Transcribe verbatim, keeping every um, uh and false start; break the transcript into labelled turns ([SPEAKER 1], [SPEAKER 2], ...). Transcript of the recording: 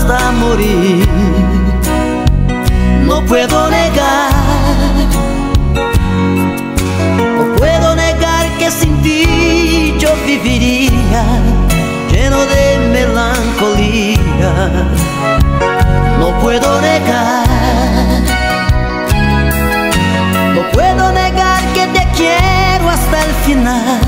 [SPEAKER 1] hasta morir. No puedo negar, no puedo negar que sin ti yo viviría lleno de melancolía. No puedo negar, no puedo negar que te quiero hasta el final.